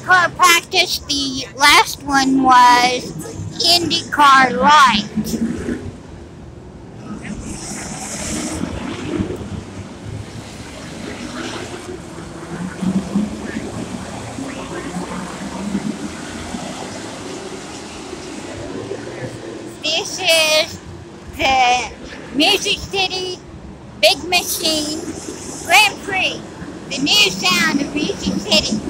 IndyCar practice. The last one was IndyCar Light. This is the Music City Big Machine Grand Prix, the new sound of Music City.